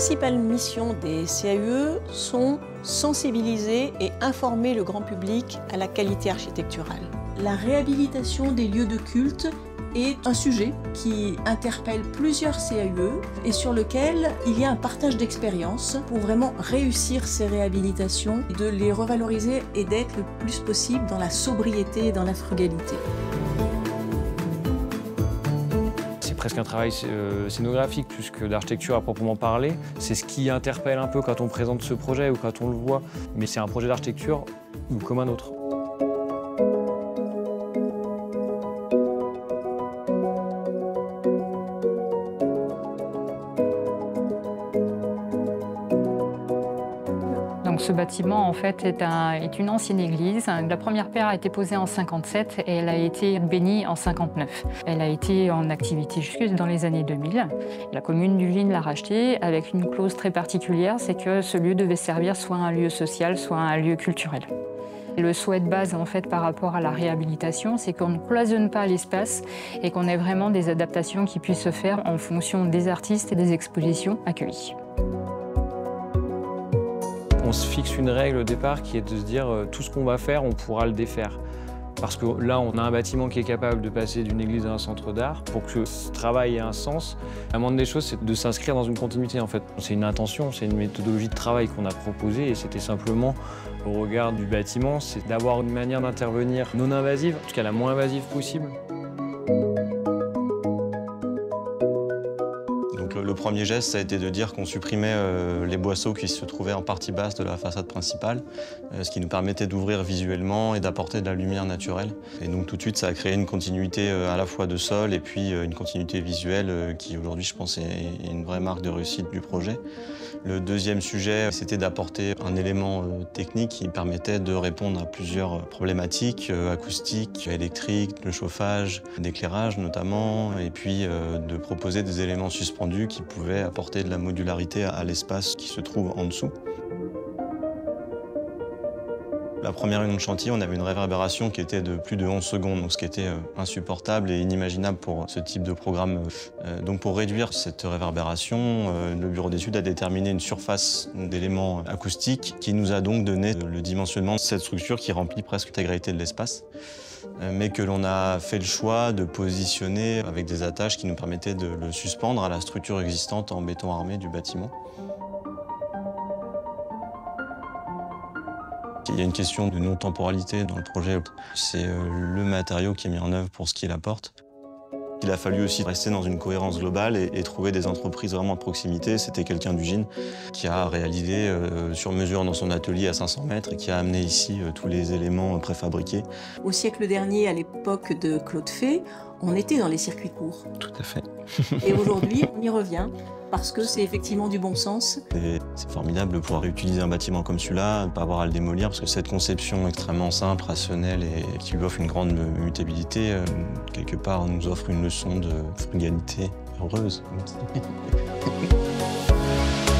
principales missions des CAUE sont sensibiliser et informer le grand public à la qualité architecturale. La réhabilitation des lieux de culte est un sujet qui interpelle plusieurs CAUE et sur lequel il y a un partage d'expériences pour vraiment réussir ces réhabilitations, de les revaloriser et d'être le plus possible dans la sobriété et dans la frugalité. C'est presque un travail scénographique plus que d'architecture à proprement parler. C'est ce qui interpelle un peu quand on présente ce projet ou quand on le voit, mais c'est un projet d'architecture comme un autre. Donc ce bâtiment en fait est une ancienne église. La première pierre a été posée en 57 et elle a été bénie en 59. Elle a été en activité jusque dans les années 2000. La commune d'Uvine l'a rachetée avec une clause très particulière, c'est que ce lieu devait servir soit un lieu social, soit un lieu culturel. Le souhait de base en fait par rapport à la réhabilitation, c'est qu'on ne cloisonne pas l'espace et qu'on ait vraiment des adaptations qui puissent se faire en fonction des artistes et des expositions accueillies. On se fixe une règle au départ qui est de se dire tout ce qu'on va faire, on pourra le défaire. Parce que là, on a un bâtiment qui est capable de passer d'une église à un centre d'art. Pour que ce travail ait un sens, la moindre des choses, c'est de s'inscrire dans une continuité en fait. C'est une intention, c'est une méthodologie de travail qu'on a proposée et c'était simplement, au regard du bâtiment, c'est d'avoir une manière d'intervenir non invasive, en tout cas la moins invasive possible. Le premier geste, ça a été de dire qu'on supprimait les boisseaux qui se trouvaient en partie basse de la façade principale, ce qui nous permettait d'ouvrir visuellement et d'apporter de la lumière naturelle. Et donc tout de suite, ça a créé une continuité à la fois de sol et puis une continuité visuelle qui aujourd'hui, je pense, est une vraie marque de réussite du projet. Le deuxième sujet, c'était d'apporter un élément technique qui permettait de répondre à plusieurs problématiques acoustiques, électriques, de chauffage, d'éclairage notamment, et puis de proposer des éléments suspendus qui pouvaient apporter de la modularité à l'espace qui se trouve en dessous. La première réunion de chantier, on avait une réverbération qui était de plus de 11 secondes, donc ce qui était insupportable et inimaginable pour ce type de programme. Donc pour réduire cette réverbération, le bureau d'études a déterminé une surface d'éléments acoustiques qui nous a donc donné le dimensionnement de cette structure qui remplit presque l'intégralité de l'espace, mais que l'on a fait le choix de positionner avec des attaches qui nous permettaient de le suspendre à la structure existante en béton armé du bâtiment. Il y a une question de non-temporalité dans le projet. C'est le matériau qui est mis en œuvre pour ce qui est la porte. Il a fallu aussi rester dans une cohérence globale et trouver des entreprises vraiment de proximité. C'était quelqu'un d'Ugine qui a réalisé sur mesure dans son atelier à 500 mètres et qui a amené ici tous les éléments préfabriqués. Au siècle dernier, à l'époque de Claude Fay, on était dans les circuits courts. Tout à fait. Et aujourd'hui, on y revient parce que c'est effectivement du bon sens. C'est formidable de pouvoir réutiliser un bâtiment comme celui-là, de ne pas avoir à le démolir, parce que cette conception extrêmement simple, rationnelle et qui lui offre une grande mutabilité, quelque part, nous offre une leçon de frugalité heureuse.